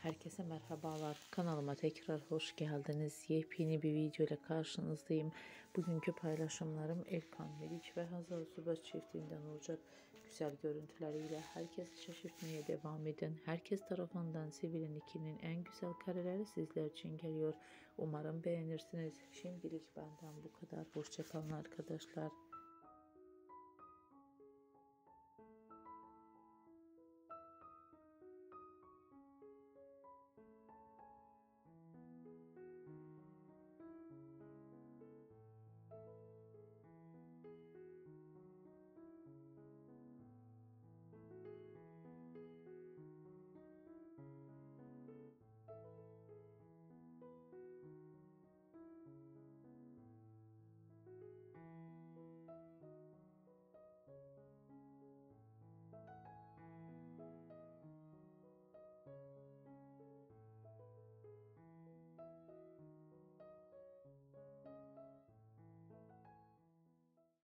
Herkese merhabalar. Kanalıma tekrar hoş geldiniz. Yepyeni bir video ile karşınızdayım. Bugünkü paylaşımlarım Erkan Meriç ve Hazal Subaş çiftinden olacak. Güzel görüntüleriyle herkesi şaşırtmaya devam eden, herkes tarafından sevilen ikinin en güzel kareleri sizler için geliyor. Umarım beğenirsiniz. Şimdilik benden bu kadar. Hoşça kalın arkadaşlar.